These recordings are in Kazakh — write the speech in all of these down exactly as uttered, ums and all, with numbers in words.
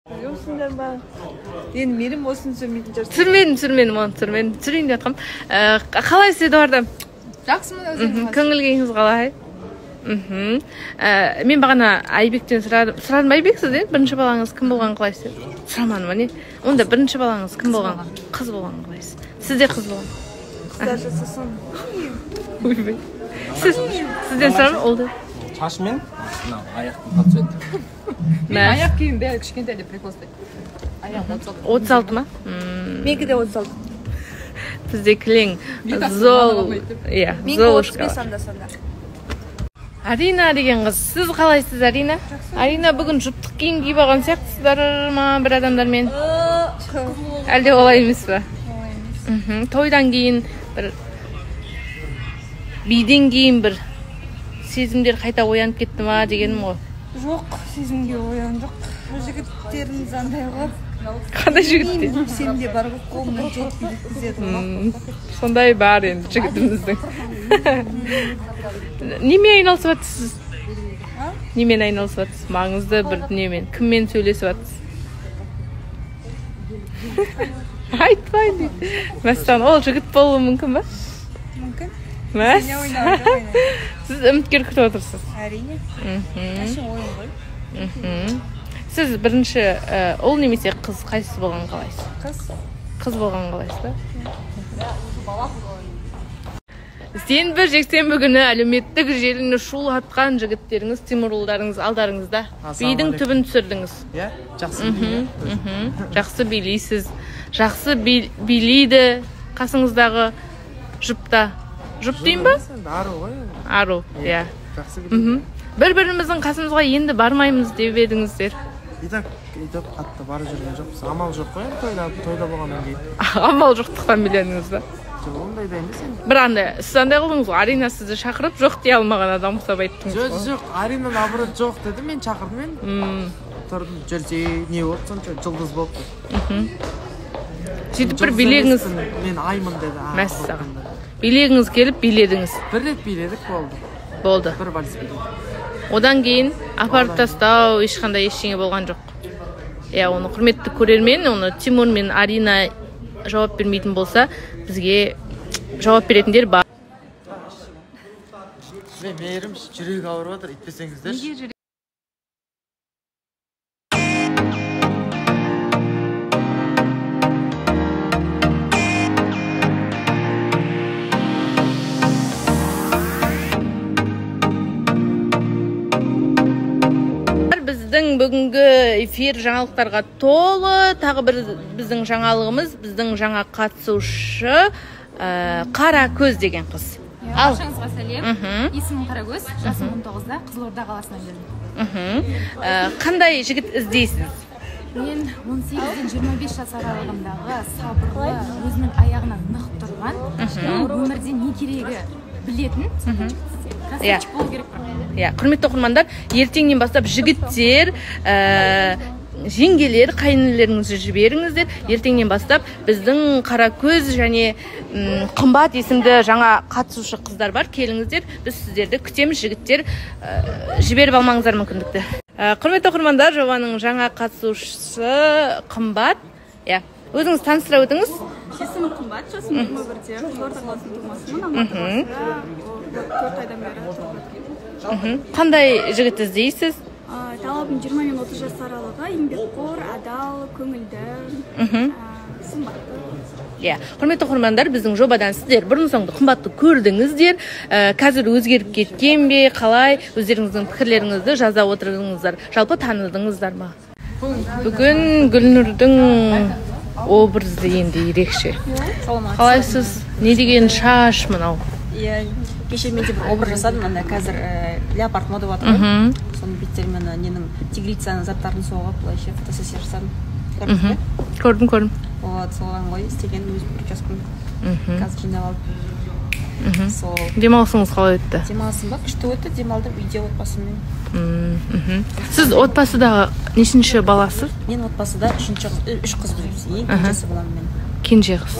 Biliyorsunlar ben. Yani merim olsun sürmeydin jarsan. Түсірмедім, түсірмедім, оны түсірмедім. түсірейін деп жатқам. Қалайсыз Эдуарда? Жақсымын өзіңіз. Көңіл күйіңіз қалай? Мен бағана Айбектен сұрадым. Сұрадым Айбек сізден бірінші балаңыз кім болған қалайсыз? Сұрамадым, не? Онда бірінші балаңыз кім болған? Қыз болған қалайсыз? Сізде қыз болған? Қыздар жасасын. Ойбай. Сіз сізден сұрамын, олды. Шашымен аяқтың қатысы өтті. Аяқ киім бәрі кішкентай деп прикол ұстайды. Аяқ отыз алты ма? Менікі де отыз алты. Бізде кілең зол. Иә, золушка. Менікі отыз бес анда-санда. Арина деген қыз. Сіз қалайсыз, Арина? Арина бүгін жұптық киім киіп алған сияқтысыздар ма бір адамдармен? Әлде олай емес па? Тойдан кейін бір биден кейін бір сезімдер қайта оянып кетті ма дегенім ғой. Жоқ, сезімге оян жоқ. Жігіттеріміз андай ғой. Қандай жігіттер? Сенде бар ғой, қолымнан жеткізеді. Сондай бар енді жігітіміздің. Немен айналысып жатсыз? Немен айналысып жатсыз? Маңызды бір дүниемен. Кіммен сөйлесіп жатсыз? Айтпайын дейді. Мәстан, ол жігіт болуы мүмкін ба? Мүмкін. Мәс? Сіз үміткер күтіп отырсыз? Әрине. Әші ойын ғой. Сіз бірінші ұл немесе қыз қайсысы болған қалайсыз? Қыз. Қыз болған қалайсыз ба? Сенбі, жексенбі күні әлеуметтік желіні шулатқан жігіттеріңіз, Тимурларыңыз алдарыңызда бидің түбін түсірдіңіз. Иә, жақсы билейді. Жақсы билейсіз. Жақсы билейді қасыңыздағы жұпта. Жұп дейін ба? Ару ғой. Ару, иә. Жақсы билейді. Бір-біріміздің қасымызға енді бармаймыз деп едіңіздер. Итак, итак, қатты бары жүрген жоқпыз. Амал жоқ қой, тойда болғаннан кейін. Амал жоқтықтан білдіңіз ба? Ондай да емес енді. Бір андай, сіз андай қылдыңыз ғой, Арина сізді шақырып, жоқ дей алмаған адам ұқсап айттыңыз ғой. Жоқ, жоқ, Арина наоборот жоқ деді, мен шақырдым мен. Тұрдым, жүрсе, не болды сонша, жұлдыз болды. Сөйтіп бір билегіңіз... Мен аймын деді. Мәссаған. Билегіңіз келіп, биледіңіз. Бір рет биледік, болды. Болды. Бір вальс биледік. Одан кейін апарып тастау, ешқандай ештеңе болған жоқ. Иә, оны құрметті көрермен, оны Тимур мен Арина жауап бермейтін болса, бізге жауап беретіндер бар. Мен мейірім жүрек ауырып отыр, итпесеңіздер. Біздің бүгінгі эфир жаңалықтарға толы. Тағы бір біздің жаңалығымыз, біздің жаңа қатысушы Қара Көз деген қыз. Баршаңызға сәлем. Есімім Қара Көз, жасым он тоғызда, Қызылорда қаласынан келдім. Қандай жігіт іздейсіз? Мен он сегізден жиырма бес жас аралығындағы сабырлы, өзінің аяғынан нық тұрған, өмірде не керегі білетін, красавчик болу керек пе? Иә, құрметті оқырмандар, ертеңнен бастап жігіттер, жеңгелер, қайныларыңызды жіберіңіздер. Ертеңнен бастап біздің Қара Көз және Қымбат есімді жаңа қатысушы қыздар бар. Келіңіздер, біз сіздерді күтеміз, жігіттер. Жіберіп алмаңыздар мүмкіндікті. Құрметті оқырмандар, жобаның жаңа қатысушысы Қымбат. Иә, өзіңіз таныстыра өтіңіз. Есімім Қымбат, жасым жиырма бірде, Қызылорда қаласының тумасымын, Алматы қаласында төрт айдан бері тұрып жатырмын. Қандай жігіт іздейсіз? Талабым жиырма мен отыз жас аралығы, еңбекқор, адал, көңілді, сымбатты. Иә, құрметті оқырмандар, біздің жобадан сіздер бұрын соңды Қымбатты көрдіңіздер. Қазір өзгеріп кеткен бе, қалай өздеріңіздің пікірлеріңізді жаза отырыңыздар. Жалпы таныдыңыздар ма? Бүгін Гүлнұрдың образы енді ерекше. Қалайсыз? Не деген шаш мынау? Иә, кеше мен де бір образ жасадым, анда қазір леопард мода батыр ғой. Соның беттерімен ненің тигрицаның заттарын соғып, былайша фотосессия жасадым. Көрдім, көрдім. Вот, соған ғой істеген өз прическам. Қазір жинап алып. Сол. Демалысыңыз қалай өтті? Демалысым ба? Күшті өтті, демалдым үйде отбасыммен. Сіз отбасыдағы нешінші баласыз? Мен отбасыда үшінші үш қыз жүрміз. Ең кенжесі боламын мен. Кенже қыз.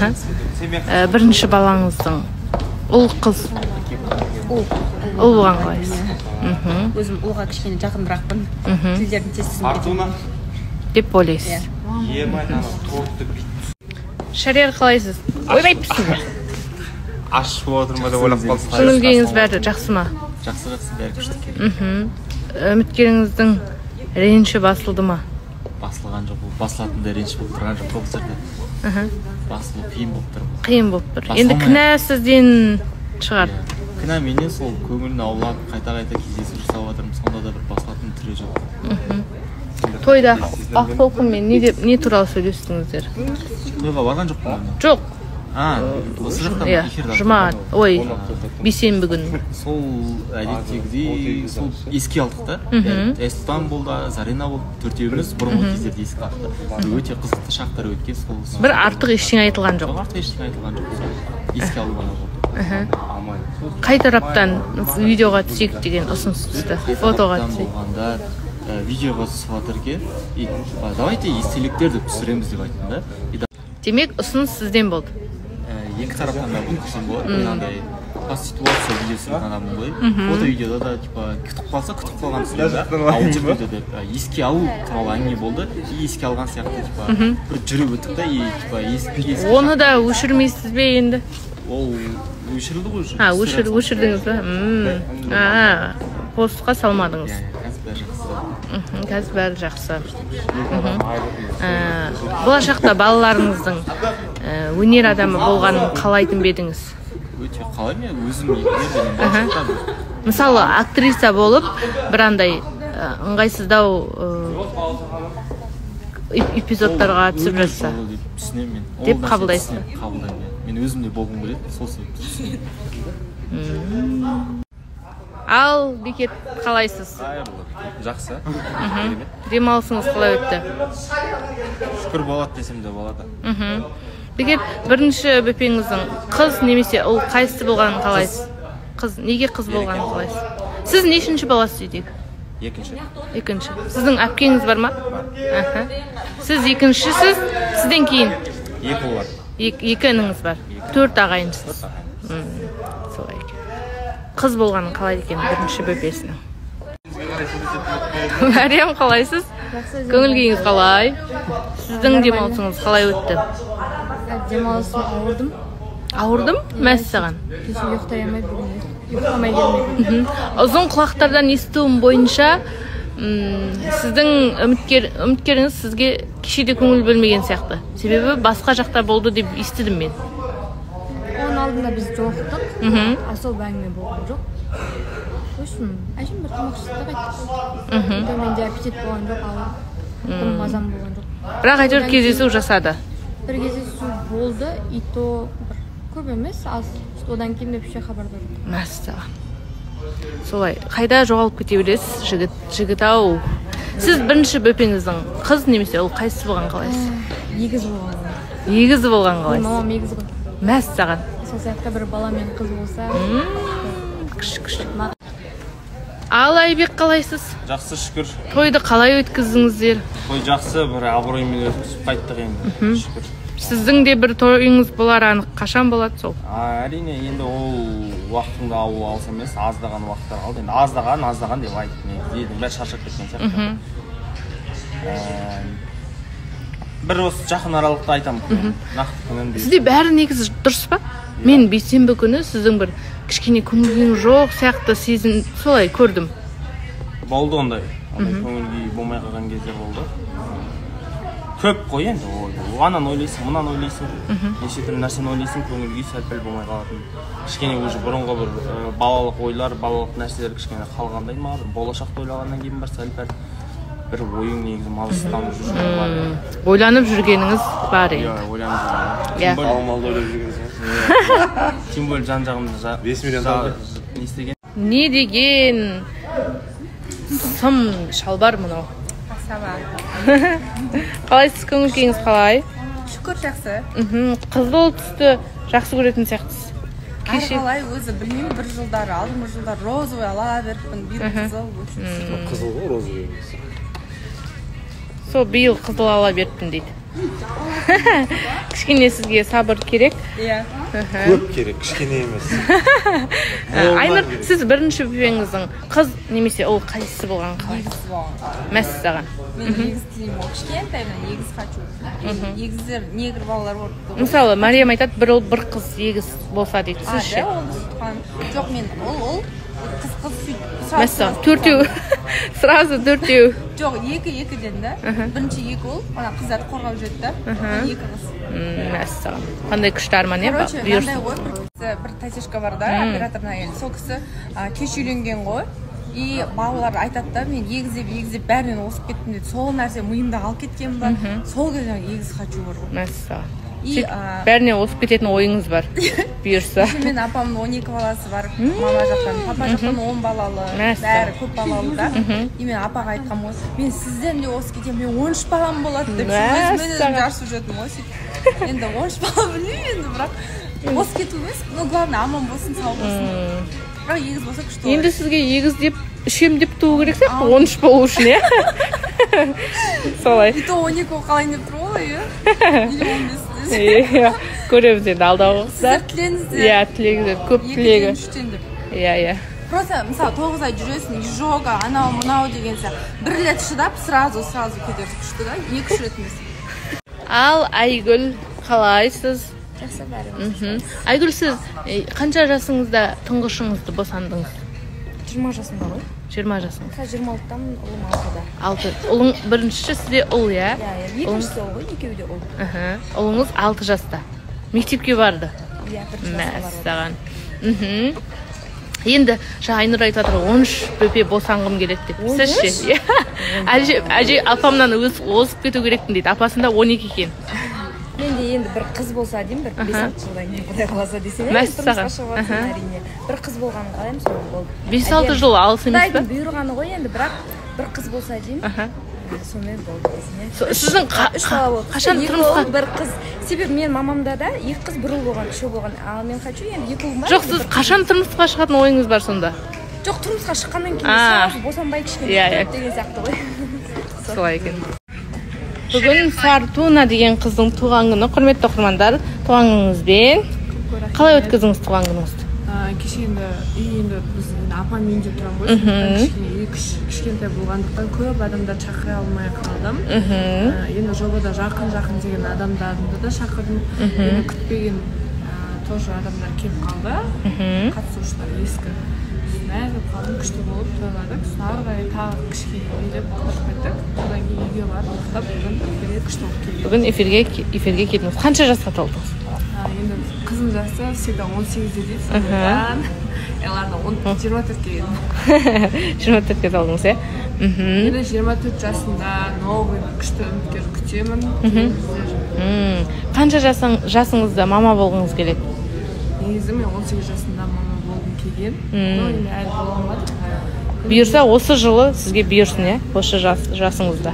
Бірінші балаңыздың ұл қыз. Ұл. Ұл болған қалайсыз? Өзім ұлға кішкене жақындырақпын. Тілдердің тез түсінбейтін. деп ойлайсыз? Шариғат қалайсыз? Ойбайыпсыз ба? Ашып отырма деп ойлап қалдым. Көңіл-күйіңіз бәрі жақсы ма? Жақсы жақсы бәрі күшті. Мхм. Үміткеріңіздің реніші басылды ма? Басылған жоқ, бұл басылатында реніш болып тұрған жоқ бұл жерде. Мхм. Басылу қиын болып тұр. Қиын болып тұр. Енді кінә сізден шығар. Кінә менен сол көңілін аулап, қайта-қайта кездесу жасап жатырмын. Сонда да бір басылатын түрі жоқ. Тойда ақ толқынмен не деп не туралы сөйлестіңіздер? Тойға барған жоқпын. Жоқ. А, осы жақтан Иә, эфирде. жұма, ой, бейсенбі күні. Сол әдеттегідей сол еске алдық та. Эстан болды, Зарина болды, төртеуміз бұрынғы кездерде еске алдық. Өте қызықты шақтар өткен сол. Бір артық ештеңе айтылған жоқ. Артық ештеңе айтылған жоқ. Сол еске алу ғана болды. Қай тараптан видеоға түсейік деген ұсыныс түсті? Фотоға түсейік. Болғанда видеоға түсіп жатыр екен. Давайте естеліктерді түсіреміз деп айттым да. Демек, ұсыныс сізден болды. Екі тараптан да бұл күшін болады. Мен андай ситуация видеосын адамын ғой. Фото видеода да типа күтіп қалса күтіп қалған сияқты. Аудиода да еске алу туралы әңгіме болды. Еске алған сияқты типа бір жүріп өттік та и типа еске. Оны да өшірмейсіз бе енді? Ол өшірілді ғой. А, өшір өшірдіңіз бе? Мм. А, постқа салмадыңыз. Қазір бәрі жақсы. Болашақта балаларыңыздың өнер адамы болғанын қалайтын бедіңіз? Өте қалай мен өзім егер мысалы актриса болып бір андай ыңғайсыздау эпизодтарға түсіп жатса деп қабылдайсыз? Қабылдаймын. Мен өзімде болғым келеді, сол себепті түсінемін. Ал Бекет қалайсыз? Жақсы. Демалысыңыз қалай өтті? Шүкір болады десем де болады. Бекет, бірінші бөпеңіздің қыз немесе ұл қайсысы болғанын қалайсыз? Қыз, неге қыз болғанын қалайсыз? Сіз нешінші баласыз үйдегі? Екінші. Екінші. Сіздің әпкеңіз бар ма? Бар. Сіз екіншісіз, сізден кейін? Екі ұл бар. Екі ініңіз бар. Төрт ағайынсыз. Солай екен. Қыз болғанын қалайды екен бірінші бөпесінің. Мәриям, қалайсыз? Көңіл күйіңіз қалай? Сіздің демалысыңыз қалай өтті? Демалысым ауырдым. Ауырдым? Мәссаған. Кеше ұйықтай алмай бүгін ұйықтамай келмедім. Ұзын құлақтардан естуім бойынша сіздің үміткеріңіз сізге кешеде көңіл бөлмеген сияқты. Себебі басқа жақта болды деп естідім мен. Оның алдында біз жоқтық. Асыл бәңгіме болған жоқ. Өшім, әжім бір тамақшысында қайттық. Менде аппетит болған жоқ, ауыр. Мазам болған жоқ. Бірақ әйтеуір кездесу жасады. Бір кездесу болды, и то көп емес, аз. Одан кейін вообще хабардар. Мәссаған. Солай, қайда жоғалып кете бересіз, жігіт, жігіт ау. Сіз бірінші бөпеңіздің қыз немесе ол қайсысы болған қалайсыз? Егіз болған. Егіз болған қалайсыз? Мамам егіз ғой. Мәссаған. Сол сияқты бір бала мен қыз болса. Күшік-күшік. Ал Айбек, қалайсыз? Жақсы, шүкір. Тойды қалай өткіздіңіздер? Той жақсы, бір абыроймен өткізіп қайттық енді. Шүкір. Сіздің де бір тойыңыз болар анық. Қашан болады сол? Әрине, енді ол уақытында алу алыс емес, аздаған уақыттар қалды. Енді аздаған, аздаған деп айттым. Елдің бәрі шаршап кеткен сияқты. Бір осы жақын аралықта айтамын. Нақты күнін. Сізде бәрі негізі дұрыс па? Мен бейсенбі күні сіздің бір кішкене көңіл күйің жоқ сияқты сезін солай көрдім. Болды ондай. Көңіл күй болмай қалған кездер болды. Көп қой енді. Анан ойлайсың, мұнан ойлайсың. Неше түрлі нәрсені ойлайсың, көңіл күй сәл-пәл болмай қалатын. Кішкене уже бұрынғы бір балалық ойлар, балалық нәрселер кішкене қалғандай ма? Болашақты ойлағаннан кейін бар сәл-пәл бір ойың негізі мазасызданып жүрген бар. Ойланып жүргеніңіз бар енді. Иә, ойланып жүрген. Балмалды ойлап жүргенсің. Тем более жан-жағымда бес миллион доллар не істеген? Не деген сым шалбар мынау. Қалайсыз, көңіл күйіңіз қалай? Шүкір, жақсы. Қызыл түсті жақсы көретін сияқтысыз. Әр қалай өзі білмеймін, бір жылдары, алдыңғы жылдар розовый ала беріппін, биыл қызыл. Қызыл ғой, розовый емес. Сол биыл қызыл ала беріппін дейді. Кішкене сізге сабыр керек. Иә. Көп керек, кішкене емес. Айнұр, сіз бірінші бөпеңіздің қыз немесе ол қайсысы болған қалай? Мәссаған. Мен егіз тілеймін, ол кішкентай, мен егіз хочу. Егіздер негр балалар болды. Мысалы, Мариям айтады, бір ұл, бір қыз егіз болса дейді. Сіз ше? Жоқ, мен ол қыз қыз сөйтіп. Мәссаған, төртеу, сразу төртеу. Жоқ, екі екіден да. Бірінші екі ұл, ана қыздарды қорғап жүреді да. Екі қыз. Мәссаған. Қандай күшті арман, е? Короче, мынандай ғой, бір тәтешка бар да, операторна әйел. Сол кісі кеш үйленген ғой. И балалар айтады да, мен егіздеп егіздеп бәрінен осып кеттім дейді. Сол нәрсе миымда қалып кеткен ба? Сол кезде егіз хочу бар ғой. Мәссаған. Бәріне осып кететін ойыңыз бар, бұйырса. Мен апамның он екі баласы бар, мама жақтан, папа жақтан он балалы, бәрі көп балалы да. И мен апаға айтқам ғой, мен сізден де осып кетем, мен он үш балам болады деп. Өзімен өзім жарысып жүрдім ғой сөйтіп. Енді он үш бала білмеймін енді, бірақ осып кету емес, но главное аман болсын, сау болсын. Бірақ егіз болса күшті болады. Енді сізге егіз деп, үшем деп туу керек сияқты, он үш болу үшін, е? Солай. И то он екі қалайын деп тұр ғой, е? Или он бес. Көреміз енді алдағы уақытта. Сіздер тілеңіздер. Иә, тілеңіздер, көп тілегі. Екіден үштен деп. Иә, иә. Просто, мысалы, тоғыз ай жүресің, жога, анау, мынау деген сияқты. Бір рет шыдап, сразу, сразу кетерсің күшті да, екі үш рет емес. Ал Айгүл, қалайсыз? Жақсы бәріміз. Айгүл, сіз қанша жасыңызда тұңғышыңызды босандыңыз? жиырма жасымда ғой. жиырма жасыңыз. Қазір жиырма алтыдамын, ұлым алтыда. Алты. Ұлың біріншісі сізде ұл, иә? Иә, екіншісі ұл ғой, екеуі де ұл. Ұлыңыз алты жаста. Мектепке барды? Иә, бірінші жаста бар. Енді Айнұр айтып жатыр, он үш бөпе босанғым келеді деп. Сіз ше? Әже апамнан озып кету керекпін дейді. Апасында он екі екен. Мен де енді бір қыз болса деймін, бір бес алты жылдан кейін құдай қаласа десем, тұрмысқа шығыватсын әрине. Бір қыз болғанын қалаймын, сол болды. бес алты жыл алыс емес пе? Құдайдың бұйырғаны ғой енді, бірақ бір қыз болса деймін. Сонымен болды десем. Сіздің қашан тұрмысқа? Бір қыз. Себебі мен мамамда да екі қыз бір ұл болған, үшеу болған. Ал мен хочу енді екі ұл бар. Жоқ, сіз қашан тұрмысқа шығатын ойыңыз бар сонда? Жоқ, тұрмысқа шыққаннан кейін босанбай кішкене деген сияқты ғой. Солай екен. Бүгін Фортуна деген қыздың туған күні. Құрметті оқырмандар, туған күніңізбен. Қалай өткіздіңіз туған күніңізді? Кеше енді үйінде біз апам үйінде тұрамын ғой. Кішкентай болғандықтан көп адамдар шақыра алмай қалдым. Енді жобада жақын-жақын деген адамдарды да шақырдым. Енді күтпеген тоже адамдар келіп қалды. Қатысушылар ескі. Мәңгіп қалдым, күшті болып тойладық. Ары қарай тағы кішкене үйлеп қыдырып кеттік. Одан кейін үйге барып ұйықтап, бүгін эфирге күшті болып келдік. Бүгін эфирге эфирге келдіңіз. Қанша жасқа толдыңыз? Енді қызым жасы всегда он сегізде дейді. Сондықтан ладно, жиырма төртке келдім. жиырма төртке толдыңыз, иә? Енді жиырма төрт жасында новый күшті үміткер күтемін. Қанша жасыңызда мама болғыңыз келеді? Негізі мен он сегіз жасында мама болғым келген. Но енді әлі бола алмадым. Бұйырса осы жылы сізге бұйырсын, иә? Осы жасыңызда.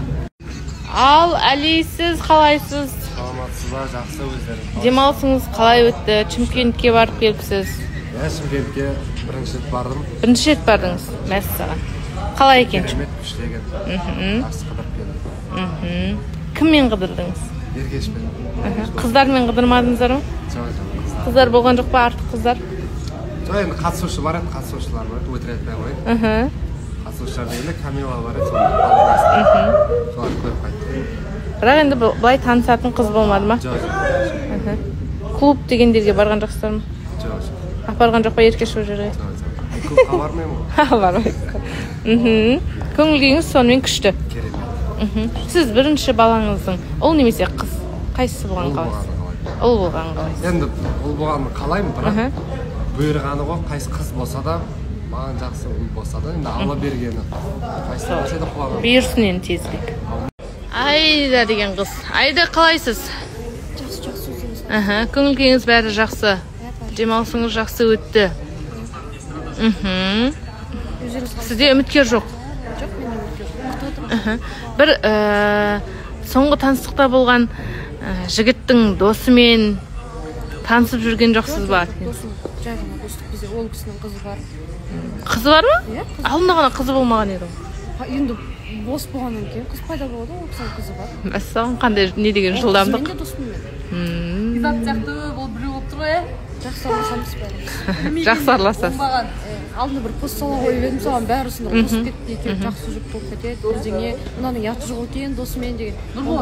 Ал Әли, сіз қалайсыз? Саламатсыз ба, жақсы өздерің. Демалысыңыз қалай өтті? Чымкентке барып келіпсіз? Иә, Чымкентке бірінші рет бардым. Бірінші рет бардыңыз, мәссаған. Қалай екен? Керемет, күшті екен. Жақсы қыдырып келдім. Кіммен қыдырдыңыз? Ергешпен. Қыздармен қыдырмадыңыздар ма? Жоқ, жоқ. Қыздар болған жоқ па, артық қыздар? Жоқ, енді қатысушы бар еді, қатысушылар бар еді, өтірік айтпай қояйын. Қатысушылар дегенде Камила бар еді, соны алып солар көріп қайттым. Бірақ енді былай танысатын қыз болмады ма? Жоқ, жоқ. Клуб дегендерге барған жоқсыздар ма? Жоқ, жоқ. Апарған жоқ па Еркеш ол жерге? Жоқ, жоқ. Клубқа бармаймын ғой. Бармайсыз. Көңіл күйіңіз сонымен күшті. Керемет. Сіз бірінші балаңыздың ұл немесе қыз қайсысы болған қалайсыз? Ұл болған қалайсыз? Енді ұл болғанын қалаймын, бірақ бұйырғаны ғой, қайсы қыз болса да, маған жақсы ұл болса да, енді алла бергені. Қайсы болса да құлағым. Бұйырсын енді тезірек. Айда деген қыз. Айда қалайсыз? Жақсы, жақсы өтеміз. Көңіл күйіңіз бәрі жақсы. Демалысыңыз жақсы өтті. Сізде үміткер жоқ? Жоқ, мен үміткер. Бір соңғы таныстықта болған жігіттің досымен танысып жүрген жоқсыз ба? Досым, жай ғана достық, бізде ол кісінің қызы бар. Қызы бар ма? Алдында ғана қызы болмаған еді. Енді бос болғаннан кейін қыз пайда болады ғой, ол қызы бар. Мәссаған қандай не деген жылдамдық. Мен де досыммен. Изат сияқты ол біреу болып тұр ғой, жақсы араласамыз бәрі. Жақсы араласасыз. Алдында бір пост сала қойып едім, соған бәрі сонда қосып кетті екен, жақсы жүріп болып кетеді, бірдеңе, мынаның ұяты жоқ екен досымен деген.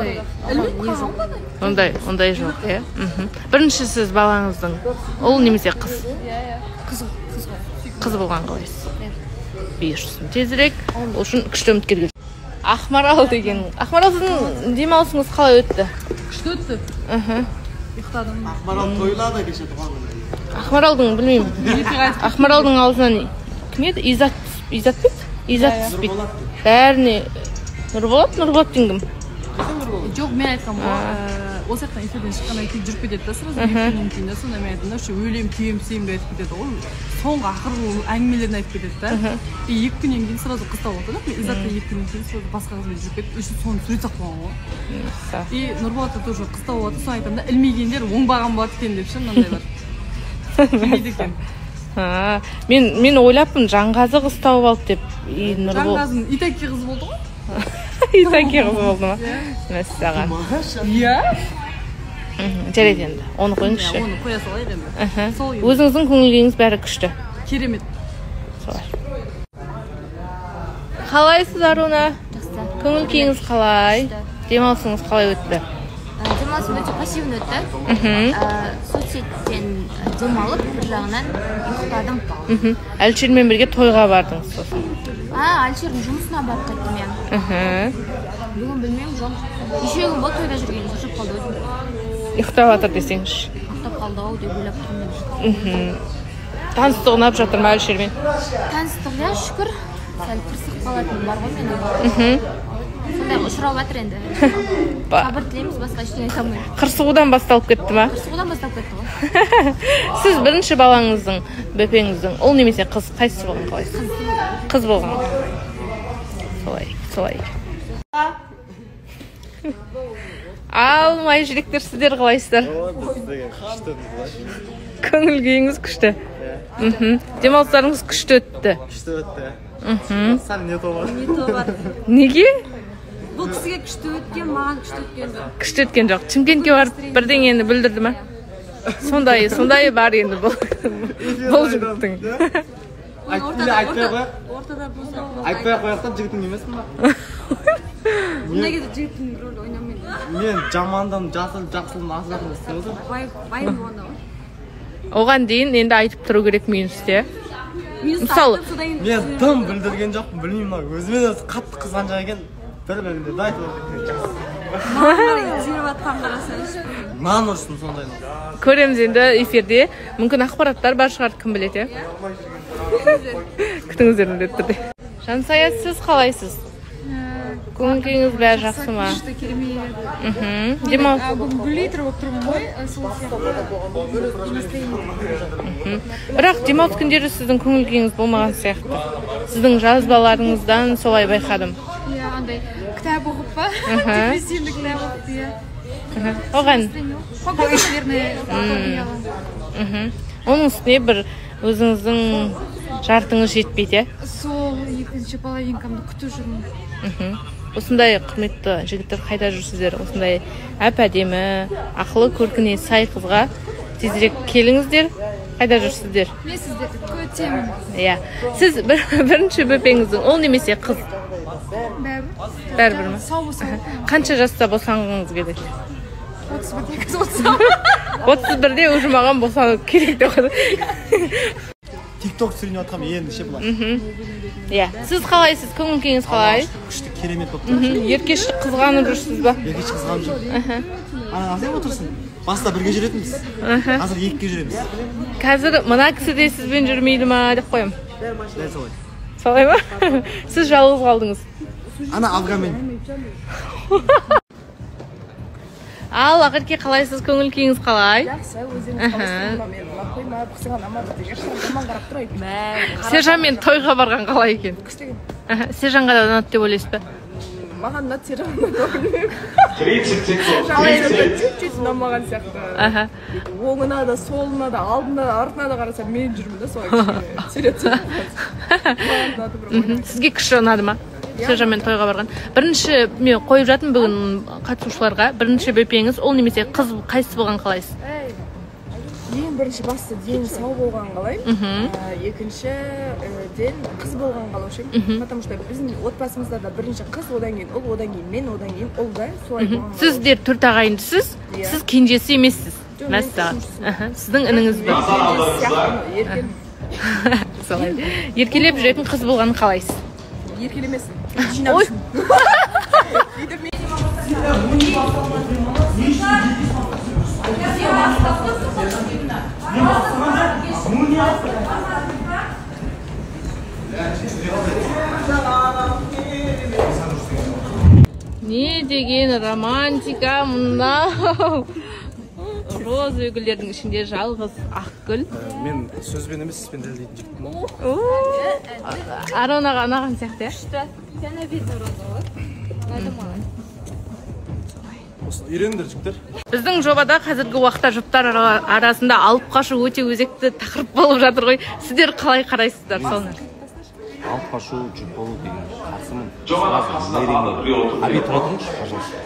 Ондай, ондай жоқ, иә. Бірінші сіз балаңыздың ұл немесе қыз? Қыз, қыз Қыз болған қалайсыз? Бұйырсын тезірек, ол үшін күшті үміткерге. Ақмарал деген. Ақмарал, сіздің демалысыңыз қалай өтті? Күшті өтті. Ұйықтадым. Ақмарал тойлады кеше туған күні. Ақмаралдың, білмеймін. Ақмаралдың аузынан кім еді? Изат, Изат пе? Изат түспейді. Бәріне Нұрболат, Нұрболат деген кім? Жоқ, мен айтқам ғой, осы жақтан эфирден шыққаннан кейін жүріп кетеді да, сразу эфирден кейін де сонда мен айтам да, өлем, күйем, сүйемді айтып кетеді ғой. Соңғы ақырғы әңгімелерін айтып кетеді да. И екі күннен кейін сразу қыз тауып алды да. Мен Изатта екі күннен кейін сразу басқа қызбен жүріп кетті. Еще соны сурет салып қойған ғой. И Нұрболатта тоже қыз тауып алды. Соны айтам да, ілмегендер оңбаған болады екен деп ше, мынандай бар. Білмейді екен. Мен мен ойлаппын, Жанғазы қыз тауып алды деп. Жанғазының Итаки қызы болды ғой. Итаки қызы болды ма? Мәссаған. Иә. Жарайды енді, оны қойыңызшы. Оны қоя салайық енді. Өзіңіздің көңіл-күйіңіз бәрі күшті. Керемет. Солай. Қалайсыз, Аруна? Жақсы. Көңіл-күйіңіз қалай? Демалысыңыз қалай өтті? Демалысым өте пассивный өтті. Соцсеттен демалып, бір жағынан ұйықтадым. Әлшермен бірге тойға бардыңыз сосын? А, Әлшердің жұмысына барып қайттым мен. Бүгін білмеймін, жоқ. Неше күн болды тойда жүрген, шаршап қалды өзім. Ұйықтап жатыр десеңізші. Ұйықтап қалды ау деп ойлап тұрмын. Таныстығы ұнап жатыр ма Әлшермен? Таныстық, иә, шүкір. Сәл қырсық қалатын бар ғой менің. Сондай ұшырап жатыр енді. Сабыр тілейміз, басқа ештеңе айта алмаймын. Қырсығудан басталып кетті ма? Қырсығудан басталып кетті ғой. Сіз бірінші балаңыздың, бөпеңіздің ұл немесе қыз қайсысы болған қалайсыз? Қыз болған. Солай, солай. Ал, май жүректер, сіздер қалайсыздар? Көңіл күйіңіз күшті. Демалыстарыңыз күшті өтті. Күшті өтті. Сәл не тобар. Не тобар. Неге? Бұл кісіге күшті өткен, маған күшті өткен жоқ. Күшті өткен жоқ. Чымкентке барып бірдеңені білдірді ма? Сондай, сондай бар енді бұл. Бұл жігіттің. Айтпай қояқ. Ортада болса. Айтпай қояқтан жігіттің емеспін ба? Мұндай кезде жігіттің рөлі ойнамайды. Мен жамандым, жасыл, жақсылым, ақсақым істемеді. Байым болғанда ғой. Оған дейін енді айтып тұру керек минусте. Мысалы, мен тым білдірген жоқпын, білмеймін, өзімен өзі қатты қызғанжақ екен. Бір бөлімде да айтып отырмын. Маған зеріп атқан қарасаңыз. Нан ұрсын сондай. Көреміз енді эфирде. Мүмкін ақпараттар бар шығар, кім біледі. Күтіңіздер міндетті. Жансая, сіз қалайсыз? Көңіл-күйіңіз бәрі жақсы ма? Күшті, керемет. Демал. Бүгін гүлейтір болып тұрмын ғой, сол сияқты. Бірақ демалыс күндері сіздің көңіл-күйіңіз болмаған сияқты. Сіздің жазбаларыңыздан солай байқадым. Иә, андай кітап оқып па? Депрессивный кітап оқып, иә. Оған? Оның үстіне бір өзіңіздің жартыңыз жетпейді, е? Сол екінші половинкамды күтіп жүрмін. Осындай құрметті жігіттер қайда жүрсіздер? Осындай әп-әдемі, ақылы көркіне сай қызға тезірек келіңіздер. Қайда жүрсіздер? Мен сіздерді көтемін. Иә. Сіз бірінші бөпеңіздің ұл немесе қыз? Бәрібір. Бәрібір ма? Сау болсам. Қанша жаста босанғыңыз келеді? отыз бірде кіз отсам. отыз бірде уже маған босану керек деп қойды. Тикток түсірген жатқам енді ше бұлай. Иә. Сіз қалайсыз? Көңіл-күйіңіз қалай? Күшті, керемет болып тұр. Еркешті қызғанып жүрсіз ба? Еркешті қызғанып жүр. Ана сен отырсың. Баста бірге жүретінбіз. Қазір екіге жүреміз. Қазір мына кісі де сізбен жүрмейді ма деп қоям. Дәл солай. Солай ма? Сіз жалғыз қалдыңыз. Ана Авгамен. Ал, Ақерке, қалайсыз? Көңіл-күйіңіз қалай? Жақсы, өзіңіз қалайсыз ба? Мен мақой ма, бұқсыған амады деген шаман қарап тұрайын. Сержанмен тойға барған қалай екен? Күштеген. Сержанға да ұнады деп ойлайсыз ба? Маған ұнады, Сержанға да білмеймін. Жалайында чуть-чуть ұнамаған сияқты. Оңына да, солына да, алдына да, артына да қараса мен жүрмін да солай кішкене. Сүйретсем. Сізге күшті ұнады ма? сержанмен тойға барған. Бірінші мен қойып жатырмын бүгін қатысушыларға. Бірінші бөпеңіз ол немесе қыз қайсысы болған қалайсыз? Ең бірінші басты дені сау болған қалаймын. Екінші ден қыз болған қалаушым. Потому что біздің отбасымызда да бірінші қыз, одан кейін ұл, одан кейін мен, одан кейін ұл да солай болған. Сіздер төрт ағайындысыз, сіз кенжесі емессіз. Мәссаған. Сіздің ініңіз бар. Солай. Еркелеп жүретін қыз болғанын қалайсыз? Еркелемесін. Жинамсын. Не деген романтика мынау. Роз өгілердің ішінде жалғыз ақ гүл. Мен сөзбен емес, іспен дәлелдейтін жігітпін. Аронаға анаған сияқты, иә? Үйреніңдер жігіттер. Біздің жобада қазіргі уақытта жұптар арасында алып қашу өте өзекті тақырып болып жатыр ғой. Сіздер қалай қарайсыздар соны? Алып қашу жүп болу деген қарсымын. Сразу мэримен. Аби тұра тұрыңызшы, пожалуйста.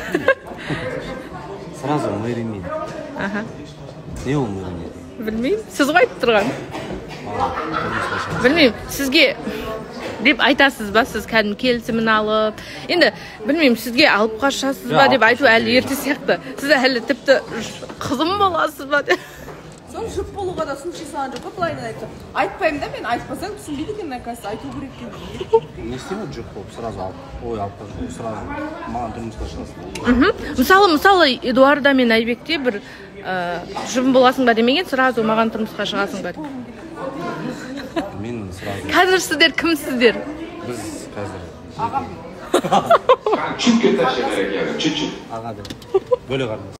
Сразу мэримен. Не ол мэримен? Білмеймін. Сіз ғой айтып тұрған? Білмеймін. Сізге деп айтасыз ба? Сіз кәдім келісімін алып. Енді білмеймін, сізге алып қашасыз ба деп айту әлі ерте сияқты. Сіз әлі тіпті қызым боласыз ба деп. Соны жұп болуға да сұншы саған жоқ, былайынан айтып. Айтпаймын да, мен айтпасаң түсінбейді екен, накасы айту керек екен. Не істемеді жұп болып, сразу алып. Ой, алып қашу, сразу маған тұрмысқа шығасың. Мысалы, мысалы, Эдуарда мен Айбекте бір жұбым боласың ба демеген, сразу маған тұрмысқа шығасың ба. Мен сразу. Қазір сіздер кімсіздер? Біз қазір. Ағам. Аға деп. Бөле қармыз.